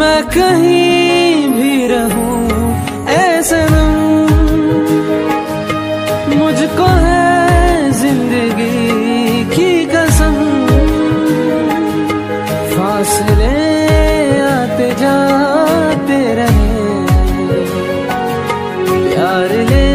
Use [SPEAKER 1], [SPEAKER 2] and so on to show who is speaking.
[SPEAKER 1] मैं कहीं भी रहूं ऐ सनम, मुझको है जिंदगी की कसम। फासले आते जाते रहे, प्यार ले